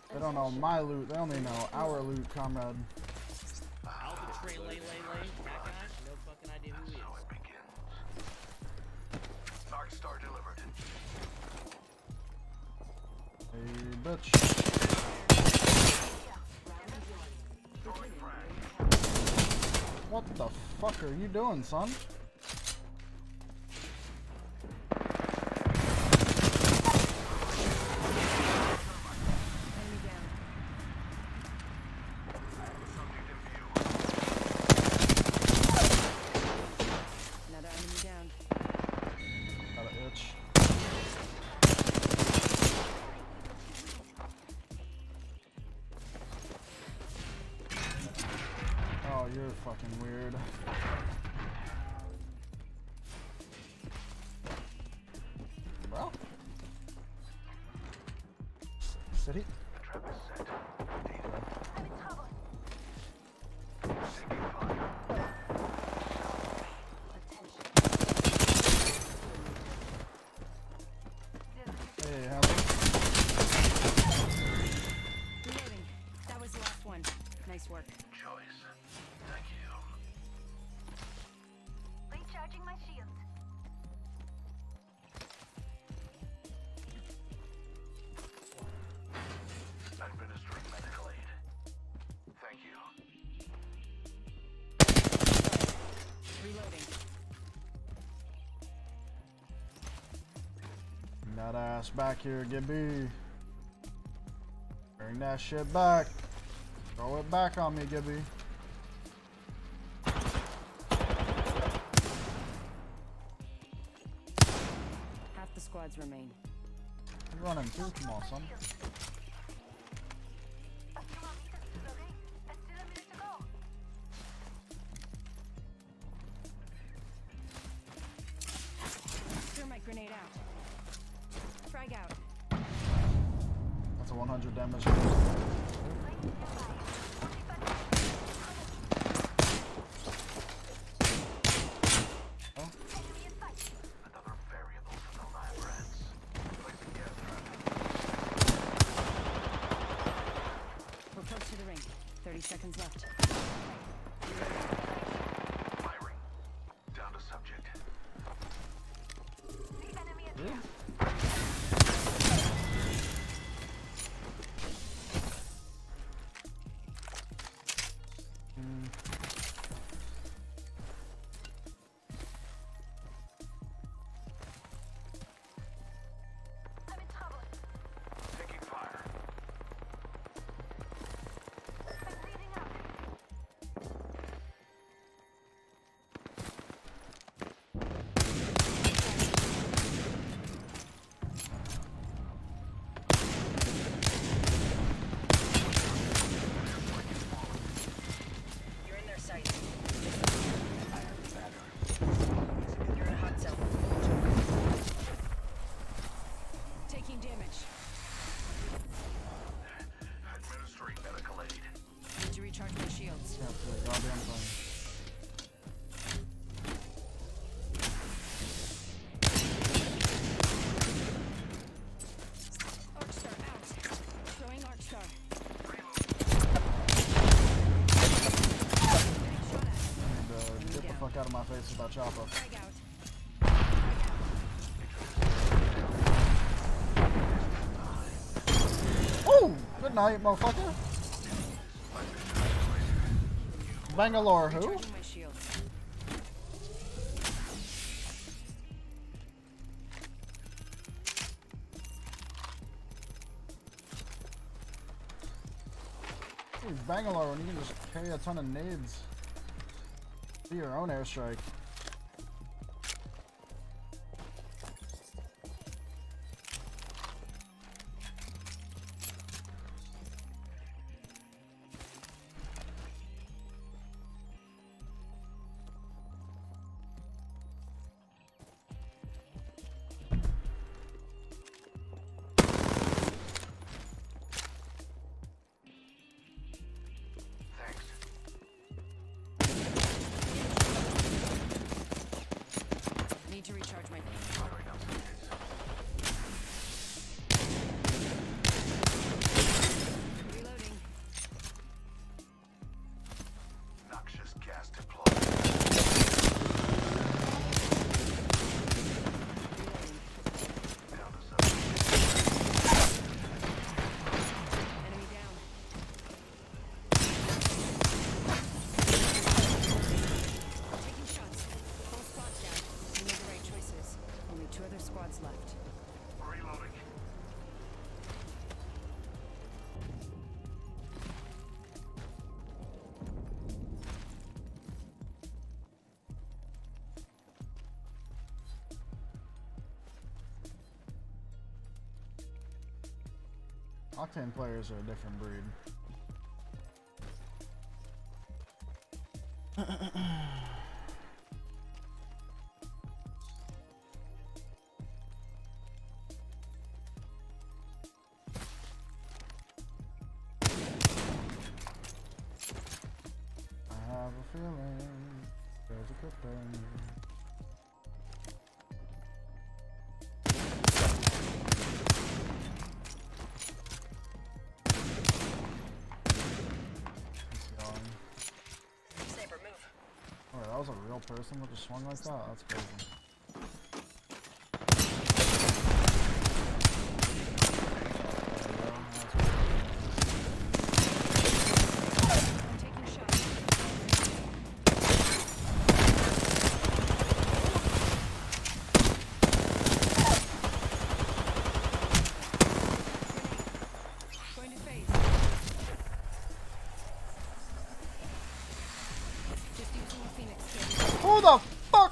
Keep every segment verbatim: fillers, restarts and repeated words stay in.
They don't know my loot. They only know our loot, comrade. Alpha Trey Lay Lay Lay. That guy? No fucking idea who he is. So it begins. Dark Star delivered. Hey, bitch. What the fuck are you doing, son? Another enemy down. Got an itch. Oh, you're fucking weird. Well. City? The trap is set. Data. I'm in trouble. Taking fire. Hey, Hammer. Reloading. That was the last one. Nice work. Choice. Thank you. Recharging my shield. Administering medical aid. Thank you. Reloading. That ass back here, Gibby. Bring that shit back. Throw it back on me, Gibby. Half the squads remain. You're running too, come on, son. A few more meters to the ring. And still a minute to go. Thermite grenade out. Frag out. That's a one hundred damage. Right nearby. Oh, Enemy in sight. Another variable for the lab rats. Placing gas trap. We're close to the ring. thirty seconds left. Firing. Down to subject. The enemy is yeah. here. Mm. I'm in trouble. Taking fire. I'm bleeding out. You're in their sight. You're in a hot zone. Taking damage. Administering medical aid. Need to recharge my shields. Can't see a goddamn thing. Arcstar out. Throwing Arcstar. Shot at. And, uh, get the fuck out of my face with that chopper. Frag out. Ooh! Good night, motherfucker. Bangalore, who? Recharging my shields. Ooh, Bangalore when you can just carry a ton of nades. Do your own airstrike. Thanks. Octane players are a different breed. I have a feeling there's a good thing. Oh, that was a real person that just swung like that? That's crazy. Who the fuck?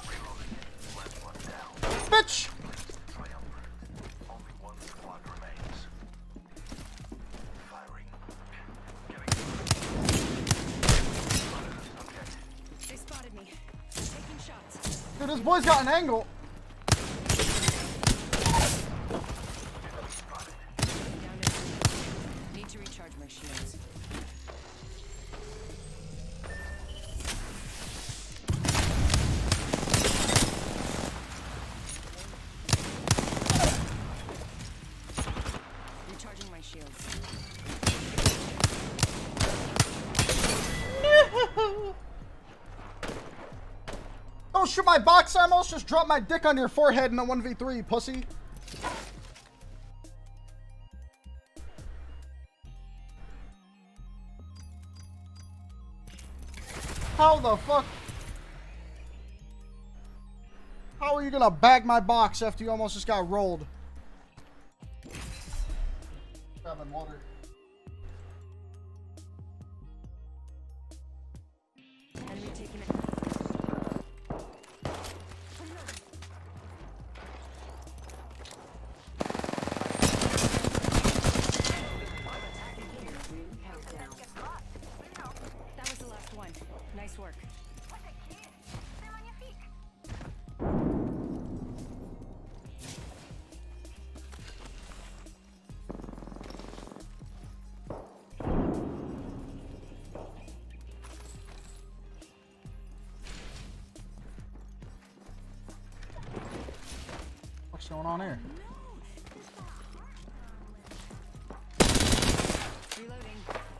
Bitch! Only one squad remains. Firing. They spotted me. Taking shots. Dude, this boy's got an angle. Down to need to recharge my shields. Recharging my shields. Don't shoot my box ammo, just drop my dick on your forehead in a one v three, pussy. How the fuck? How are you gonna bag my box after you almost just got rolled? Grabbing water. Enemy taking it. That was the last one. Nice work. What a kid! Stay on your feet. What's going on here? Reloading.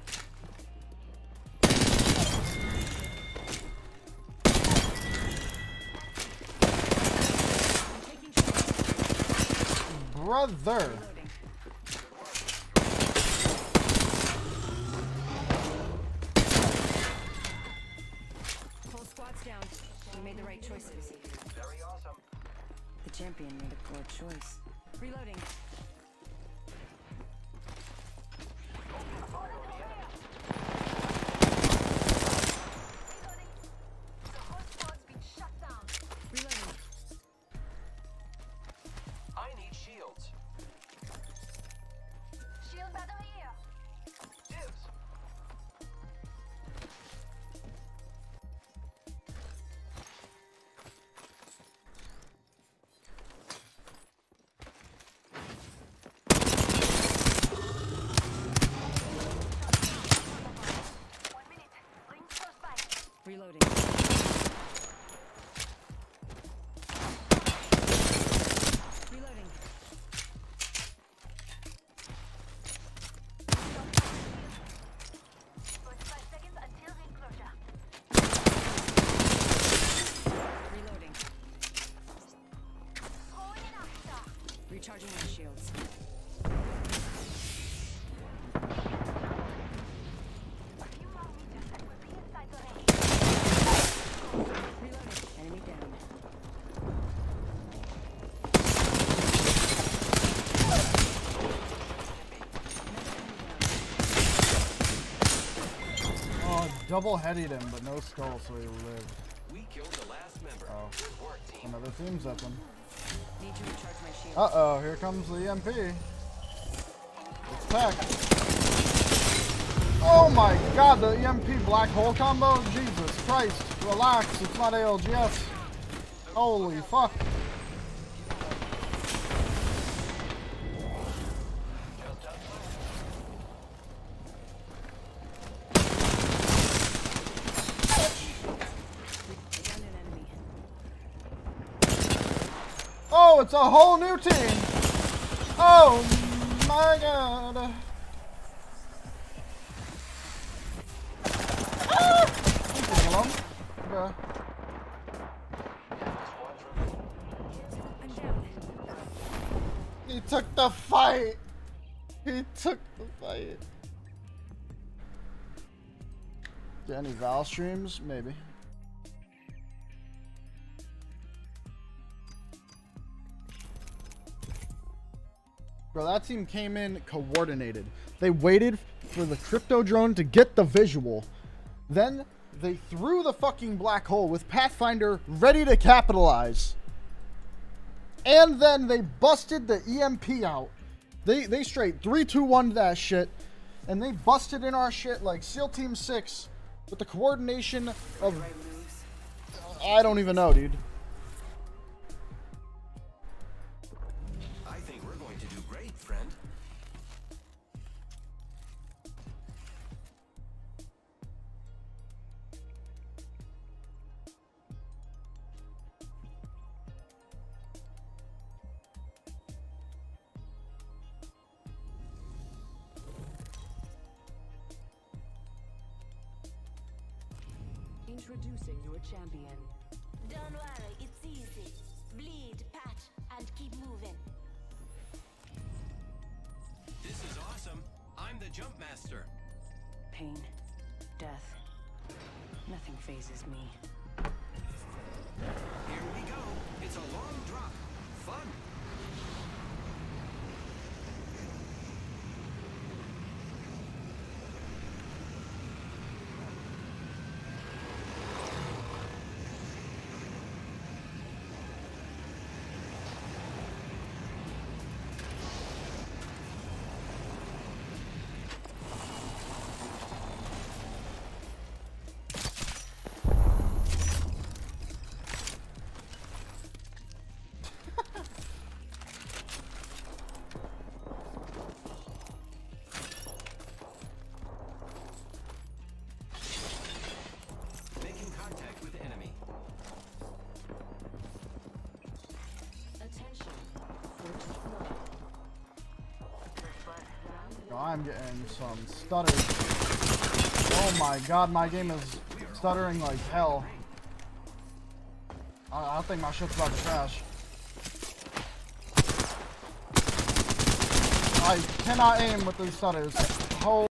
Taking shots. Brother. Reloading. Whole squad's down. We made the right choices. Very awesome. The champion made a poor choice. Reloading. Reloading. The whole squad's been shut down. Reloading. I need shields. Shield battery here. Dibs. One minute. Ring close by. Reloading. Reloading. Forty-five seconds until ring closure. Reloading. Throwing in after. Recharging my shields. A few more meters and we'll be inside the ring. Reloading. Enemy down. Oh, double headed him, but no skull, so he lived. We killed the last member. Oh, Good work, team. another team zepping. Need to recharge my shields. Uh oh, here comes the E M P. It's tech. Oh my god, the E M P black hole combo? Jesus Christ. Relax, it's not A L G S. Holy fuck. Oh, it's a whole new team. Oh my god. Ah! Leave me alone. Okay. I'm down. He took the fight. He took the fight. Get any Val streams? Maybe. Bro, that team came in coordinated. They waited for the crypto drone to get the visual. Then they threw the fucking black hole with Pathfinder ready to capitalize. And then they busted the E M P out. They they straight three two one that shit. And they busted in our shit like SEAL Team six with the coordination of... I don't even know, dude. I think we're going to do great, friend. Introducing your champion. Don't worry, it's easy. Bleed, patch, and keep moving. This is awesome. I'm the jump master. Pain, death. Nothing phases me. Here we go. It's a long drop. Fun. Making contact with the enemy. Attention. First blood. Yo, I'm getting some stutters. Oh my god, my game is stuttering like hell. I, I think my shit's about to crash. I cannot aim with these stutters. Holy